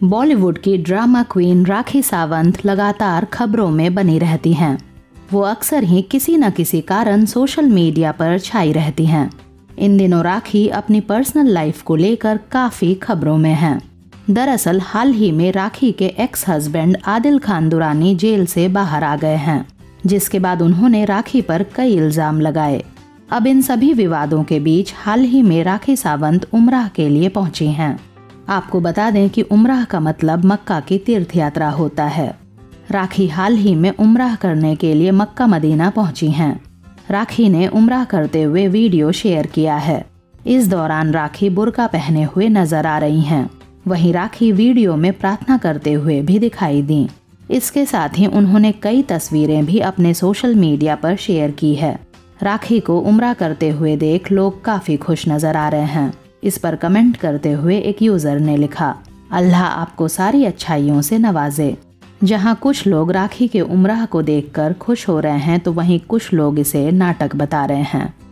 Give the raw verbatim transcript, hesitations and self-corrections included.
बॉलीवुड की drama queen Rakhi Sawant लगातार खबरों में बनी रहती हैं। वो अक्सर ही किसी न किसी कारण सोशल मीडिया पर छाई रहती हैं। इन दिनों राखी अपनी पर्सनल लाइफ को लेकर काफी खबरों में हैं। दरअसल हाल ही में राखी के ex husband Adil Khan Durrani jail से बाहर आ गए हैं, जिसके बाद उन्होंने राखी पर कई इल्जाम लगाए। अब इन सभी विवादों के बीच हाल ही में राखी सावंत उम्राह के लिए पहुंची हैं। आपको बता दें कि उम्राह का मतलब मक्का की तीर्थ यात्रा होता है। राखी हाल ही में उम्राह करने के लिए मक्का मदीना पहुंची हैं। राखी ने उम्राह करते हुए वीडियो शेयर किया है। इस दौरान राखी बुर्का पहने हुए नजर आ रही हैं। वहीं राखी वीडियो में प्रार्थना करते हुए भी दिखाई दी। इसके साथ ही उन्होंने कई तस्वीरें भी अपने सोशल मीडिया पर शेयर की है। राखी को उम्रा करते हुए देख लोग काफी खुश नजर आ रहे हैं। इस पर कमेंट करते हुए एक यूजर ने लिखा, अल्लाह आपको सारी अच्छाइयों से नवाजे। जहां कुछ लोग राखी के उम्राह को देखकर खुश हो रहे हैं, तो वहीं कुछ लोग इसे नाटक बता रहे हैं।